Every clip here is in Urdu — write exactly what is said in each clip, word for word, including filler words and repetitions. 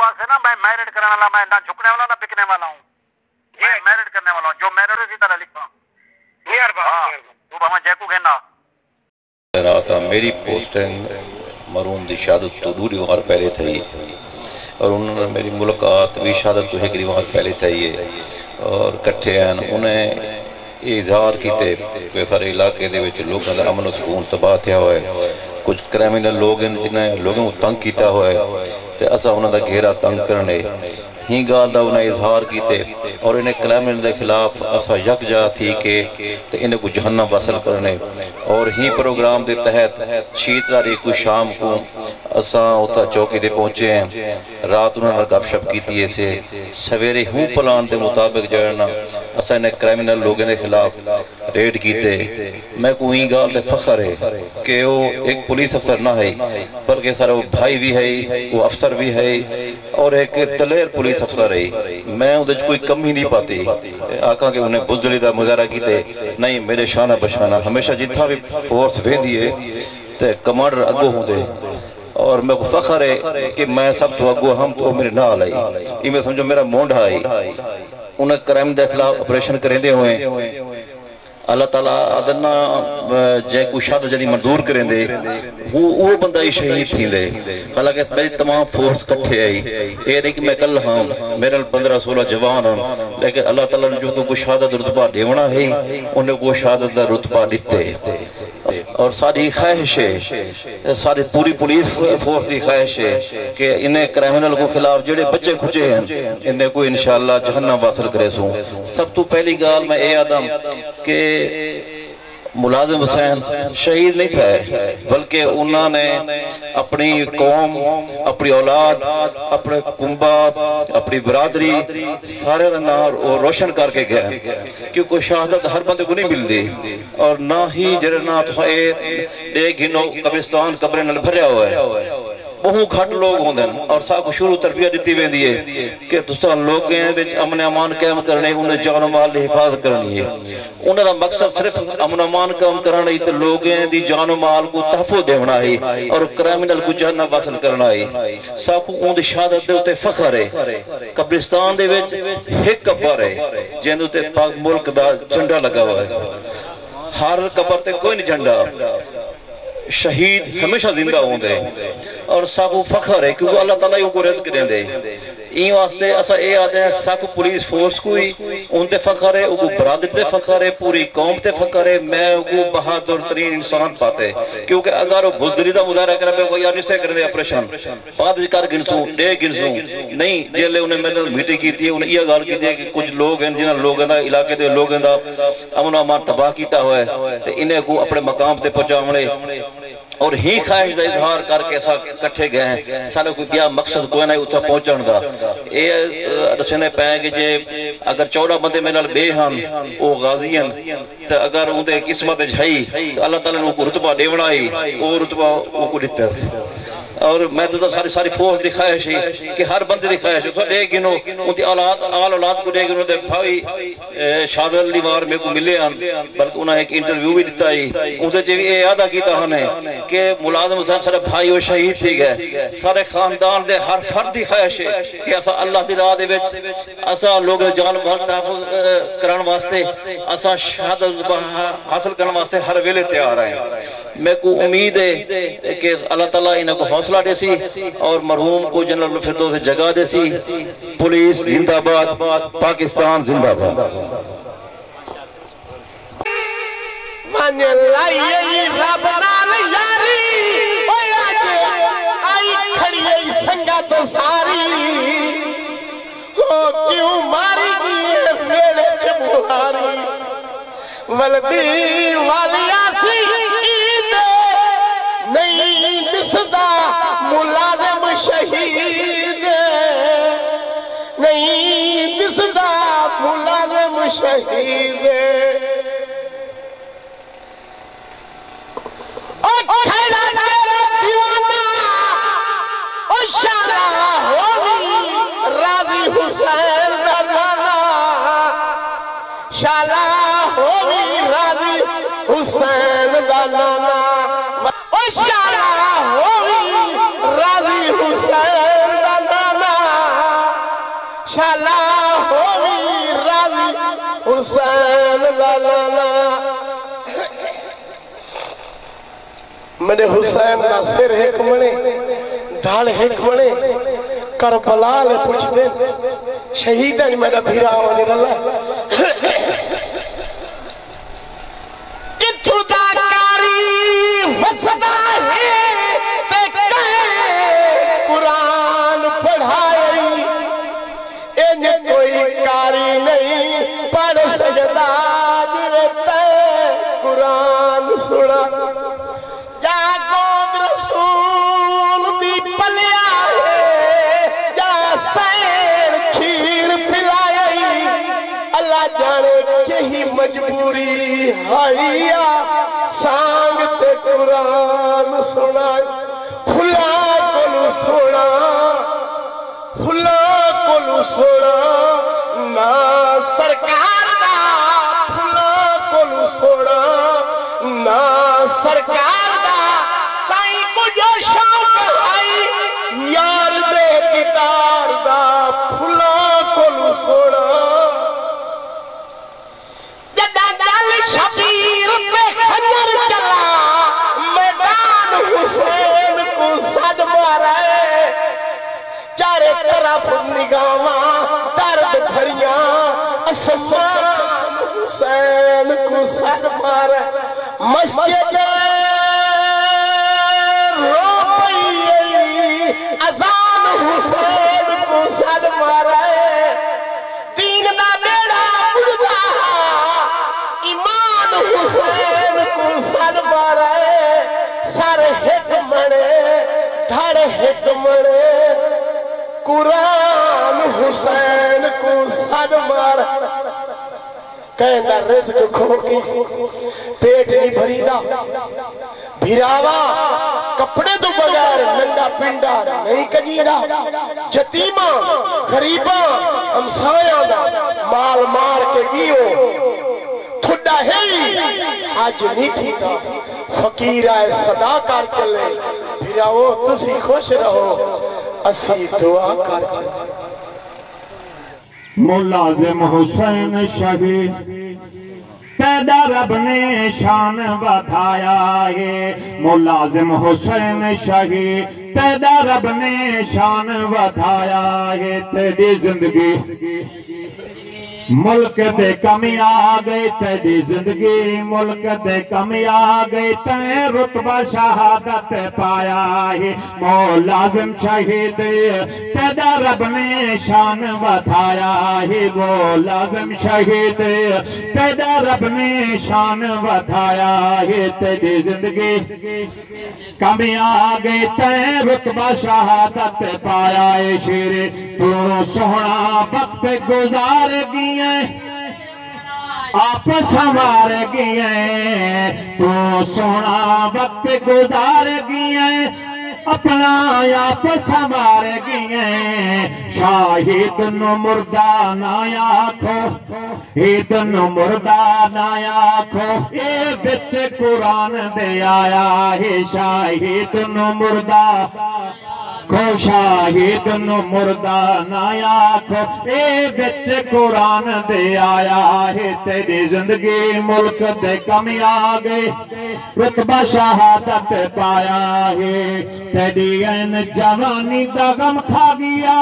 واسطے نا میں میرٹ کرنے والا، میں نہ جھکنے والا نہ بکنے والا ہوں، میں میرٹ کرنے والا ہوں، جو میرٹ اسی طرح لکھا تو ہمیں جیکو گھننا رہا تھا۔ میری پوسٹنگ مرحوم دی شہادت تو دوری وہاں پہلے تھی اور انہوں نے میری ملاقات بھی شہادت تو ہیکری وہاں پہلے تھی اور کٹھے ہیں انہیں اظہار کیتے کوئی سارے علاقے دے وچ لوگوں کا امن و سکون تباہ تھیا ہوئے، کچھ کرائمنل لوگ ہیں جنہیں لوگوں کو تنگ کیتا ہوئے تے اسا انہوں دا گھیرا تنگ کرنے ہی گال دا انہیں اظہار کیتے اور انہیں کرائمنل دے خلاف اسا یک جا تھی کہ انہیں کو جہنم وصل کرنے اور ہی پروگرام دے تحت چھیت تاریخ کو شام کو اسا ہوتا چوکی دے پہنچے ہیں، رات انہوں نے گپ شپ کیتی ہے سے سویرے ہوں پلان دے مطابق جڑنا اسا انہیں کرائمنل لوگوں دے خلاف ریڈ کیتے۔ میں کو ہی گال دے فخر ہے کہ وہ ایک پولیس افسر نہ ہے بلکہ سارا وہ بھائی بھی ہے، وہ افسر بھی ہے اور ایک دلیر پولیس افسر ہے، میں اندھے کوئی کمی نہیں پاتی۔ آقا کہ انہیں بزدلی دا مظاہرہ کیتے نہیں میرے شانہ بشانہ ہمیشہ جتھا بھی فورس ویندی ہے تے کمانڈر اگو ہوں دے اور میں کو فخر ہے کہ میں سب تو اگو ہم تو میرے نال آئی، یہ میں سمجھو میرا مونڈ آئی۔ انہیں کرائم دے خلاف اپریشن کریں دے ہوئے اللہ تعالیٰ آدھنا جے کو شہادت جدی مندور کریں دے وہ بندہ ہی شہید تھی دے، حالانکہ میری تمام فورس کٹھے آئی، یہ نہیں کہ میں کل ہاں میرے پندرہ سولہ جوان ہوں، لیکن اللہ تعالیٰ نے جو کو شہادت رتبہ دیونا ہے انہیں کو شہادت دا رتبہ دیتے اور ساری خواہش ہے، ساری پوری پولیس فورس دی خواہش ہے کہ انہیں کرائمنل کو خلاف جڑے بچے کھچے ہیں انہیں کو انشاءاللہ جہنم واصل کرے سوں۔ سب تو پہلی گال میں اے آدم کہ ملازم حسین شہید نہیں تھا بلکہ انہوں نے اپنی قوم، اپنی اولاد، اپنے کنبہ، اپنی برادری سارے نام روشن کر کے گئے کیونکہ شہادت ہر بندے کو نہیں مل دی اور نہ ہی جرنا تو اے گھنو قبرستان قبریں نل بھریا ہوا ہے، بہو گھٹ لوگ ہوں دن اور ساکو شروع تربیہ دیتی ہوئے دیئے کہ دوستان لوگ ہیں بچ امن امان قائم کرنے انہیں جان و مال دی حفاظت کرنی ہے، انہیں دا مقصد صرف امن امان قائم کرنا ہی تو لوگ ہیں دی جان و مال کو تحفظ دیونا ہے اور کرائمنل کو جہنم واصل کرنا ہے۔ ساکو ان دی شہادت دے ہوتے فخر ہے، قبرستان دے وچ ایک قبر ہے جن ہوتے پاک ملک دا جھنڈا لگا ہوا ہے، ہر قبر تے کوئی نہیں جھنڈا، شہید ہمیشہ زندہ ہوں دے اور ساکو فخر ہے کیونکہ اللہ تعالیٰ ان کو رزق دیں دے۔ این واسطے اسا اے آدھے ہیں ساکو پولیس فورس کوئی ان تے فخر ہے، ان کو برادر تے فخر ہے، پوری قوم تے فخر ہے، میں ان کو بہادر ترین انسان پاتے کیونکہ اگر وہ بزدلی دا مظاہرہ کرنے پہ کوئی آنی سے کرنے دے اپریشن بعد کر گنسوں دے گنسوں نہیں جیلے انہیں میں نے میٹنگ کی تھی انہیں یہ گال کی تھی کہ کچھ لوگ ہیں جنہاں لوگوں دا علاقے دے لوگوں دا امن و امان تباہ کیتا ہوا ہے تو انہیں کو اپنے مقام تے پہنچاونے اور ہی خواہش دا اظہار کر کے ایسا کٹھے گئے ہیں سالوں کو کیا مقصد کوئی نہیں اتھا پہنچان دا اے رسینے پائیں گے جے اگر چودہ بندے میں نال بے ہم او غازی ہیں تو اگر ان دے قسمت جھائی تو اللہ تعالیٰ نے ان کو رتبہ دیونا ہی وہ رتبہ ان کو دیتا ہے اور میں تو ساری ساری فورس دی خواہش ہے کہ ہر بندے دی خواہش ہے تو دے گنو ان دی اولاد آل اولاد کو دے گنو دے بھائی شادر علی وار میں کو ملے ہیں بلکہ انہیں ایک انٹرویو بھی دیتا ہی ان دے جو یہ یادہ کیتا ہمیں کہ ملازم حسین سارے بھائی و شہید تھی گئے سارے خاندان دے ہر فرد دی خواہش ہے کہ اسا اللہ دی راہ دے وچ اسا لوگ جان بہت تحفظ کرن واسطے اسا شہادت حاصل کرن واسطے ہر ویلے تیار ہیں۔ میں کو امید ہے کہ اللہ تعالیٰ انہیں کو حوصلہ دے سی اور مرحوم کو جنرل الفردوس سے جگہ دے سی۔ پولیس زندہ باد، پاکستان زندہ باد۔ من لائی رب نال یاری اوے آجے آئی کھڑی ای سنگا تو ساری ہو کیوں ماری گئے میرے چمہاری ولدی والی آسی نہیں دسدا ملازم شہید نہیں دسدا ملازم شہید او کھڑا تیرا دیوانہ او شالا ہوئی راضی حسین دا نانا شالا ہوئی راضی حسین دا نانا شالا ہوئی راضی حسین دا نانا انشاءاللہ ہووی راضی حسین لالانا میرے حسین دا سر ایک منے دھاڑ ایک منے کربلا لے پوچھ دے شہید ہے میرا بھیرا ونیر اللہ کتھو دا کاری وسدا ہے تے کہے قرآن پڑھائی انہیں کوئی کاری نہیں پڑھ سجدہ دیوے تے قرآن سنا جا گود رسول دی پلیا ہے جا سین کھیر پلائی اللہ جانے کہ ہی مجبوری ہائیا سانگ تے قرآن سنا پھلا کلو سنا پھلا کلو سنا نا سرکار دا پھلا کلو سنا نا سرکار دا سائیں کو جو شوق آئی یار دے کتار دا پھلا کلو سنا جدہ دل شبیر تے خنر چلا میدان حسین کو صد مارے چارے طرف نگاواں درد بھریاں اسمان حسین کو صد مارے مسجد رو پئی اذان حسین کو صد مارے دین دا بیڑا بڑھدا ایمان حسین کو صد مارے سر ہٹ مڑے دھڑ ہٹ مڑے قرآن حسین کو صد مارے کہندہ رزق کھو کے پیٹ نہیں بھری دا بھیراوا کپڑے تو بغیر ننڈا پنڈا نہیں کجیدہ جتیمہ غریبہ ہمسایاں دا مال مار کے گیو تھوڑا ہے آج نہیں تھی دا فقیر آئے صدا کر چلے بھیراو تسی خوش رہو اسی دعا کر چلے ملازم حسین شہید تیدا رب نے شان بتایا ہے ملازم حسین شہید تیدا رب نے شان بتایا ہے تیری زندگی ملک دے کمی آگئے تیری زندگی ملک دے کمی آگئے تے رتبہ شہادت پایا ہے ملازم شہید تیدا رب نے شان بتایا ہے ملازم شہید تیدا رب نے شان بتایا ہے تیری زندگی کمی آگئے تے رتبہ شہادت پایا ہے شیر تو سونا وقت گزار گی آپ سنوار گئے تو سونا وقت گزار گئے اپنا آپ سنوار گئے شاہد نو مردہ نہ آکھو عید نو مردہ نہ آکھو اے بچ قرآن دے آیا ہے شاہد نو مردہ کو شاہد نو مردہ نہ آکھو اے بچ قرآن دے آیا ہے تیری زندگی ملک دے کمی آگئے رتبہ شہادت پایا ہے تیری این جوانی دا غم کھا گیا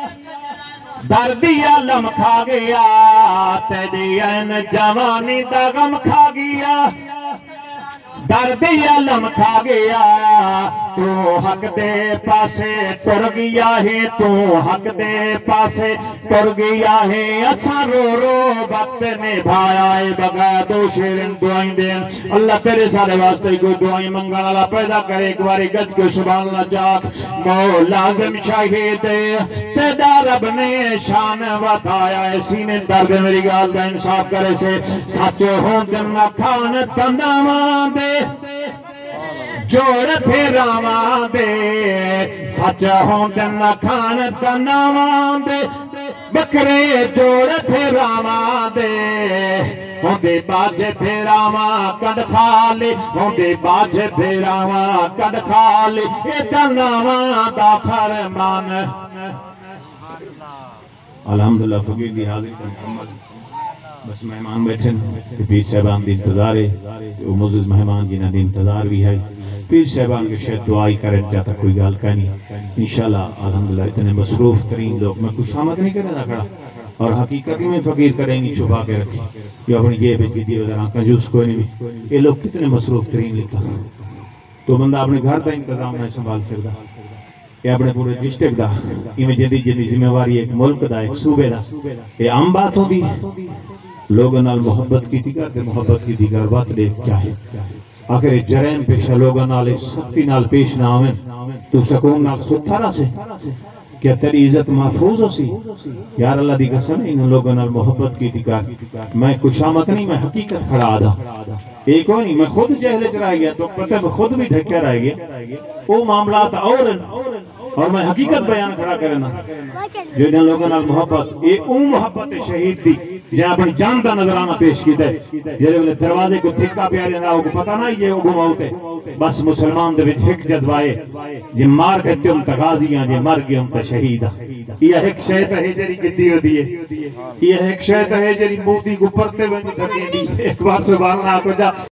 دردی علم کھا گیا تیری این جوانی دا غم کھا گیا دردی علم کھا گیا تو حق دے پاسے ٹر گیا ہے تو حق دے پاسے ٹر گیا ہے اساں رو رو وقت نبھایا ہے بغیر دو شیرن دعائیں دین اللہ تیرے سارے واسطے کو دعائیں منگن اللہ پیدا کرے ایک باری گج کو سبحان اللہ جاک ملازم شہید تیدا رب نے شان بتایا ہے سینے درد میری گال دا انصاف کرے سے سچ ہوں دن کھان تنداواں دے جوڑ پھراواں دے سچ ہوں دن کھان تنداواں دے بکرے جوڑ پھراواں دے ہوندے باج پھراواں کڈ کھالے ہوندے باج پھراواں کڈ کھالے اے تنداواں دا فرمان الحمدللہ فقیر دی حاضری کا مکمل بس مہمان بیٹھے پیر صاحبان دی انتظار ہے وہ معزز مہمان جنہاں دی انتظار بھی ہے پیر صاحبان کے شاید دعائی کریں چاہتا کوئی گال کا نہیں انشاءاللہ الحمدللہ اتنے مصروف ترین لوگ میں کچھ آمد نہیں کرنا کھڑا اور حقیقت میں فقیر کریں گی چھپا کے رکھی یہ اپنی جیب کی دیو ذرا کنجوس کوئی نہیں یہ لوگ کتنے مصروف ترین لکھا تو بندہ اپنے گھر کا انتظام نہیں سنبھال سکتا یہ اپنے پورے ڈسٹرکٹ دا یہ جدید جدید ذمہ واری ایک ملک دا ایک صوبے دا یہ عام بات ہوتی لوگوں نال محبت کی تھی کرتے محبت کی تھی کر بات دیکھ کیا ہے آخر جرائم پیشہ لوگوں نال سختی نال پیش نہ آمین تو سکون نال ستھارا سے کیا تیری عزت محفوظ ہو سی یار اللہ دی قسم ان لوگوں نال محبت کی تھی کر میں کچھ آمد نہیں میں حقیقت کھڑا آدھا ایک ہوئی نہیں میں خود جہلے چ رہ گیا تو پتہ میں خود بھی ڈھکیا رہ گیا وہ معاملات اور اور میں حقیقت بیان کھڑا کرنا جو جن لوگوں نال محبت یہ اون محبت شہید دی جہاں اپنی جان کا نظرانہ پیش کی دے جلے دروازے کو تھکا پیارے نہ ہو پتہ نہ یہ وہ موتے بس مسلمان دے وچ ایک جذبہ ہے جے مار کتے ہم تغازیاں جے مر گئے ہم تے شہید یہ ایک شے تے جڑی کیتی ہوتی ہے یہ ایک شے تے جڑی موتی کو پرتے ونج کھڑی دی ایک بار سبحان اللہ کو جا